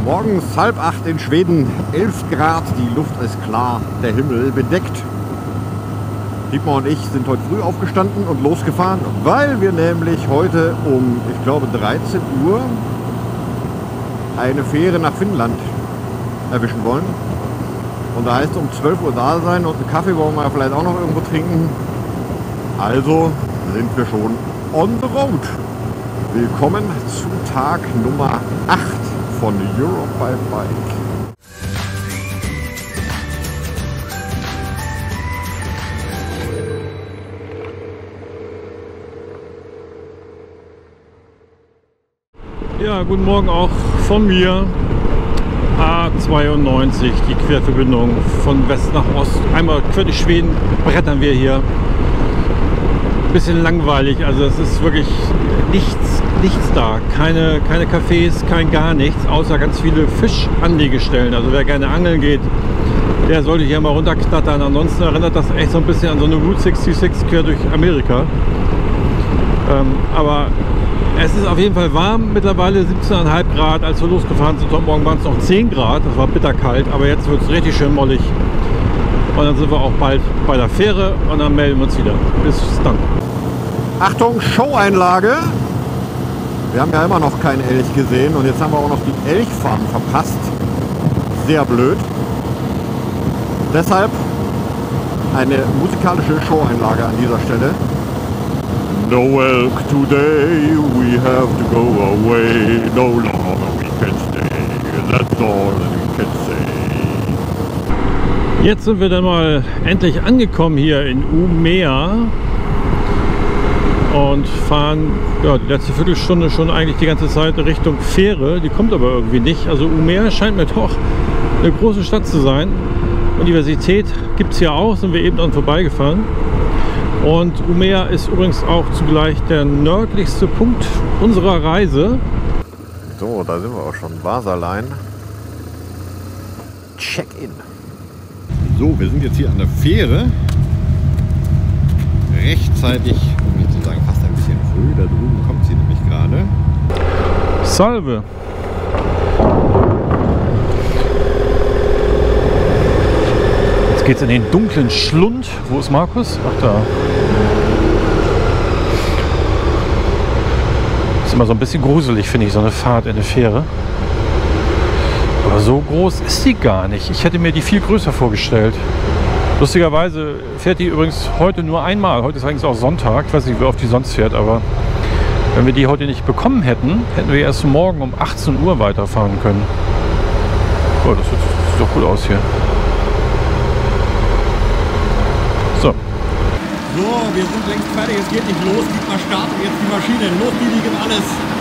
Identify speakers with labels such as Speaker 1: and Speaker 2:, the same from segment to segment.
Speaker 1: Morgens 7:30 in Schweden, 11 Grad, die Luft ist klar, der Himmel bedeckt. Dietmar und ich sind heute früh aufgestanden und losgefahren, weil wir nämlich heute um, ich glaube 13 Uhr eine Fähre nach Finnland erwischen wollen. Und da heißt es um 12 Uhr da sein und einen Kaffee wollen wir vielleicht auch noch irgendwo trinken. Also sind wir schon on the road. Willkommen zu Tag Nummer 8 von Europe by Bike.
Speaker 2: Ja, guten Morgen auch von mir. A92, die Querverbindung von West nach Ost. Einmal quer durch Schweden brettern wir hier. Bisschen langweilig, also es ist wirklich nichts da. Keine Cafés, kein gar nichts, außer ganz viele Fischanlegestellen. Also wer gerne angeln geht, der sollte hier mal runterknattern. Ansonsten erinnert das echt so ein bisschen an so eine Route 66 quer durch Amerika. Aber es ist auf jeden Fall warm, mittlerweile 17,5 Grad. Als wir losgefahren sind, heute Morgen waren es noch 10 Grad, das war bitterkalt, aber jetzt wird es richtig schön mollig. Und dann sind wir auch bald bei der Fähre und dann melden wir uns wieder. Bis dann.
Speaker 1: Achtung, Showeinlage. Wir haben ja immer noch keinen Elch gesehen und jetzt haben wir auch noch die Elchfarm verpasst. Sehr blöd. Deshalb eine musikalische Showeinlage an dieser Stelle. No elk today, we have to go away. No longer we can stay. That's all that we can say.
Speaker 2: Jetzt sind wir dann mal endlich angekommen hier in Umeå und fahren ja, die letzte Viertelstunde schon eigentlich die ganze Zeit Richtung Fähre. Die kommt aber irgendwie nicht. Also Umeå scheint mir doch eine große Stadt zu sein. Universität gibt es hier auch, sind wir eben dran vorbeigefahren. Und Umeå ist übrigens auch zugleich der nördlichste Punkt unserer Reise.
Speaker 1: So, da sind wir auch schon. Vasaline. Check-in. So, wir sind jetzt hier an der Fähre. Rechtzeitig, um nicht zu sagen fast ein bisschen früh. Da drüben kommt sie nämlich gerade.
Speaker 2: Salve! Jetzt geht's in den dunklen Schlund. Wo ist Markus? Ach, da. Ist immer so ein bisschen gruselig, finde ich, so eine Fahrt in eine Fähre. Aber so groß ist sie gar nicht. Ich hätte mir die viel größer vorgestellt. Lustigerweise fährt die übrigens heute nur einmal. Heute ist eigentlich auch Sonntag. Ich weiß nicht, wie oft die sonst fährt, aber wenn wir die heute nicht bekommen hätten, hätten wir erst morgen um 18 Uhr weiterfahren können. Oh, das sieht doch gut aus hier. So.
Speaker 1: So, wir sind längst fertig. Es geht nicht los. Dietmar startet jetzt die Maschine. Los, die liegen alles.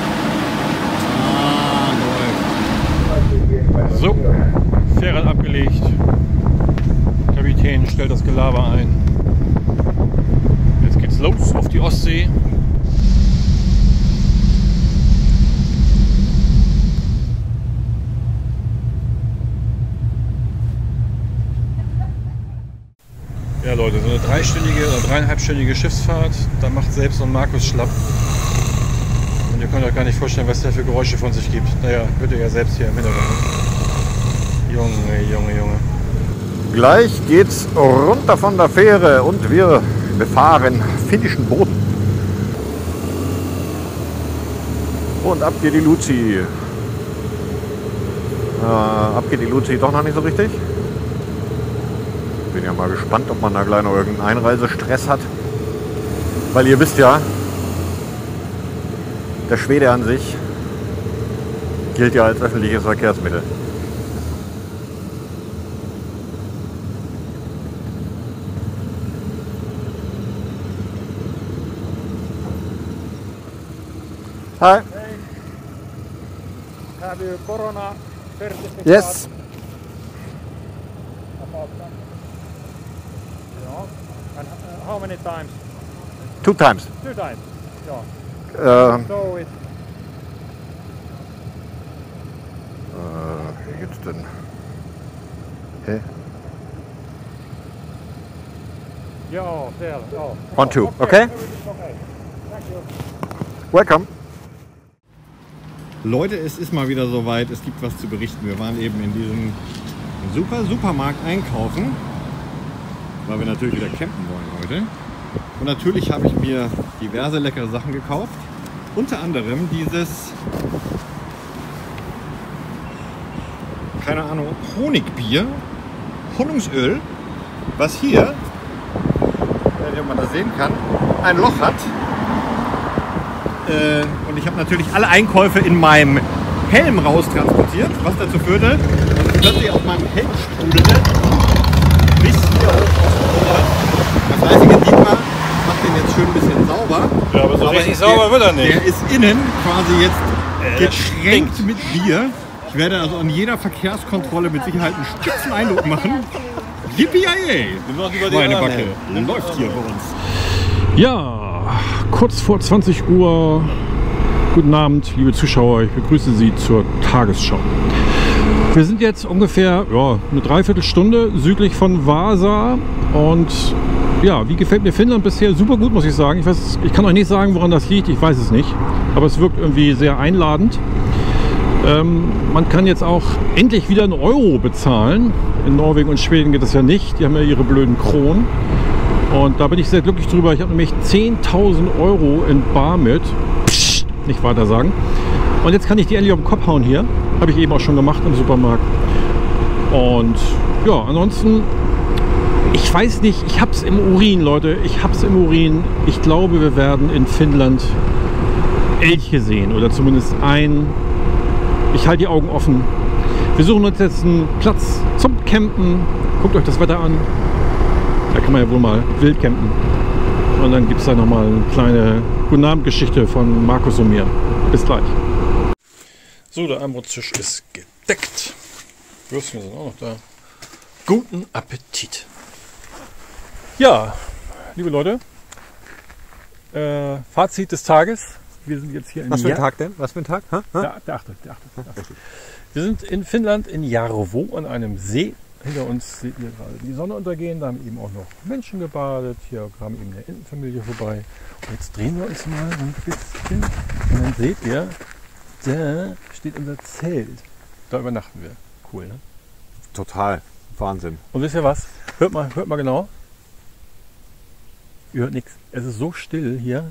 Speaker 1: Läuft.
Speaker 2: So, Fähre abgelegt. Kapitän stellt das Gelaber ein. Jetzt geht's los auf die Ostsee. Ja Leute, so eine 3-stündige oder 3,5-stündige Schiffsfahrt, da macht selbst so ein Markus schlapp. Und ihr könnt euch gar nicht vorstellen, was der für Geräusche von sich gibt. Naja, hört ihr ja selbst hier im Hintergrund. Junge.
Speaker 1: Gleich geht's runter von der Fähre und wir befahren finnischen Boden. Und ab geht die Luzi. Ab geht die Luzi doch noch nicht so richtig. Bin ja mal gespannt, ob man da gleich noch irgendeinen Einreisestress hat. Weil ihr wisst ja, der Schwede an sich gilt ja als öffentliches Verkehrsmittel. Hi.
Speaker 3: Hey. Have you Corona certificate?
Speaker 1: Yes.
Speaker 3: About that? Yeah. And how many times?
Speaker 1: 2 times.
Speaker 3: 2 times. Yeah. So it.
Speaker 1: Wie geht's denn? Hä?
Speaker 3: Yeah, there. Oh.
Speaker 1: 1, 2. Okay?
Speaker 3: Okay. Thank you.
Speaker 1: Welcome. Leute, es ist mal wieder soweit, es gibt was zu berichten. Wir waren eben in diesem Supermarkt einkaufen, weil wir natürlich wieder campen wollen heute. Und natürlich habe ich mir diverse leckere Sachen gekauft. Unter anderem dieses, keine Ahnung, Honigbier, Honungsöl, was hier, wenn man das sehen kann, ein Loch hat. Und ich habe natürlich alle Einkäufe in meinem Helm raus transportiert, was dazu führte, dass es plötzlich auf meinem Helm sprudelte, bis hier hoch auf den Motorrad. Der fleißige Dietmar macht den jetzt schön ein bisschen sauber.
Speaker 2: Ja, aber so richtig sauber wird er nicht.
Speaker 1: Der ist innen quasi jetzt getränkt mit Bier. Ich werde also an jeder Verkehrskontrolle mit Sicherheit einen spitzen Eindruck machen. Yippie-yay! Meine Backe läuft hier bei uns.
Speaker 2: Ja, kurz vor 20 Uhr. Guten Abend, liebe Zuschauer. Ich begrüße Sie zur Tagesschau. Wir sind jetzt ungefähr eine Dreiviertelstunde südlich von Vaasa. Und ja, wie gefällt mir Finnland bisher? Super gut, muss ich sagen. Ich kann euch nicht sagen, woran das liegt. Ich weiß es nicht. Aber es wirkt irgendwie sehr einladend. Man kann jetzt auch endlich wieder einen Euro bezahlen. In Norwegen und Schweden geht das ja nicht. Die haben ja ihre blöden Kronen. Und da bin ich sehr glücklich drüber. Ich habe nämlich 10.000 Euro in bar mit. Psst, nicht weiter sagen. Und jetzt kann ich die endlich auf den Kopf hauen hier. Habe ich eben auch schon gemacht im Supermarkt. Und ja, ansonsten, ich weiß nicht, ich habe es im Urin, Leute. Ich habe es im Urin. Ich glaube, wir werden in Finnland Elche sehen. Oder zumindest einen. Ich halte die Augen offen. Wir suchen uns jetzt einen Platz zum Campen. Guckt euch das Wetter an. Da kann man ja wohl mal wild campen. Und dann gibt es da nochmal eine kleine Guten Abend Geschichte von Markus und mir. Bis gleich. So, der Armbrotstisch ist gedeckt. Würstchen sind auch noch da. Guten Appetit. Ja, liebe Leute. Fazit des Tages. Wir sind jetzt hier in
Speaker 1: Was für ein Tag denn? Was für ein Tag?
Speaker 2: Der 8. Wir sind in Finnland in Jarvo an einem See. Hinter uns seht ihr gerade die Sonne untergehen. Da haben eben auch noch Menschen gebadet. Hier kam eben eine Entenfamilie vorbei. Und jetzt drehen wir uns mal ein bisschen. Und dann seht ihr, da steht unser Zelt. Da übernachten wir. Cool, ne?
Speaker 1: Total. Wahnsinn.
Speaker 2: Und wisst ihr was? Hört mal genau. Ihr hört nichts. Es ist so still hier.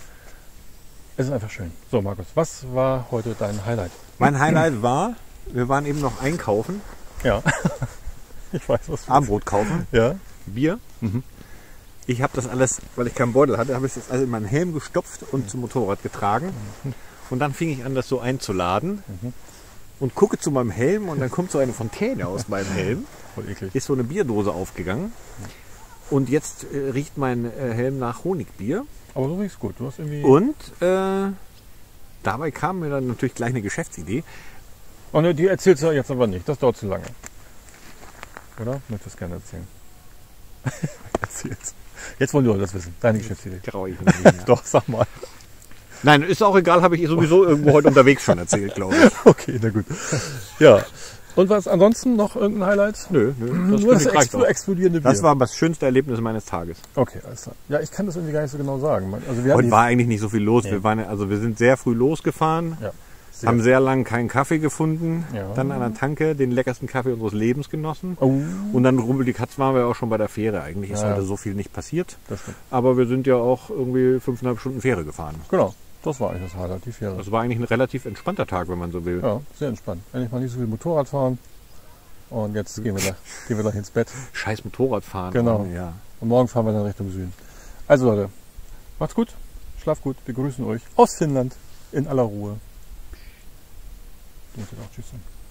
Speaker 2: Es ist einfach schön. So, Markus, was war heute dein Highlight?
Speaker 1: Mein Highlight war, wir waren eben noch einkaufen.
Speaker 2: Ja. Ich weiß, was du
Speaker 1: Armbrot kaufen.
Speaker 2: Ja.
Speaker 1: Bier.
Speaker 2: Mhm.
Speaker 1: Ich habe das alles, weil ich keinen Beutel hatte, habe ich das also in meinen Helm gestopft und zum Motorrad getragen. Und dann fing ich an, das so einzuladen. Und gucke zu meinem Helm und dann kommt so eine Fontäne aus meinem Helm.
Speaker 2: Voll eklig.
Speaker 1: Ist so eine Bierdose aufgegangen. Und jetzt riecht mein Helm nach Honigbier.
Speaker 2: Aber so riecht's gut. Du hast irgendwie.
Speaker 1: Und dabei kam mir dann natürlich gleich eine Geschäftsidee.
Speaker 2: Oh ne, die erzählst du jetzt aber nicht. Das dauert zu lange. Oder? Möchtest du es gerne erzählen? Erzähl's. Jetzt wollen die Leute das wissen. Deine Geschäftsidee.
Speaker 1: Traue ich mich nicht.
Speaker 2: Doch, sag mal.
Speaker 1: Nein, ist auch egal, habe ich sowieso irgendwo heute unterwegs schon erzählt, glaube ich.
Speaker 2: Okay, na gut. Ja. Und was ansonsten noch irgendein Highlight?
Speaker 1: Nö,
Speaker 2: Nur das explodierende Bier.
Speaker 1: Das war das schönste Erlebnis meines Tages.
Speaker 2: Okay, alles klar. Ja, ich kann das irgendwie gar nicht so genau sagen. Also wir
Speaker 1: Heute war eigentlich nicht so viel los.
Speaker 2: Nee.
Speaker 1: Wir sind sehr früh losgefahren,
Speaker 2: Ja.
Speaker 1: haben sehr lange keinen Kaffee gefunden,
Speaker 2: Ja.
Speaker 1: dann an der Tanke den leckersten Kaffee unseres Lebens genossen.
Speaker 2: Oh,
Speaker 1: Und dann rumpel die Katz waren wir auch schon bei der Fähre. Eigentlich ist
Speaker 2: Ja.
Speaker 1: heute so viel nicht passiert.
Speaker 2: das stimmt.
Speaker 1: Aber wir sind ja auch irgendwie 5,5 Stunden Fähre gefahren.
Speaker 2: Genau. Das war eigentlich das Highlight, die Fähre.
Speaker 1: Das war eigentlich ein relativ entspannter Tag, wenn man so will.
Speaker 2: Ja, sehr entspannt. Endlich mal nicht so viel Motorrad fahren. Und jetzt gehen wir gleich ins Bett.
Speaker 1: Scheiß Motorradfahren.
Speaker 2: Genau.
Speaker 1: Ja.
Speaker 2: Und morgen fahren wir dann Richtung Süden. Also Leute, macht's gut, schlaft gut. Wir grüßen euch aus Finnland in aller Ruhe. Du musst jetzt auch Tschüss sagen.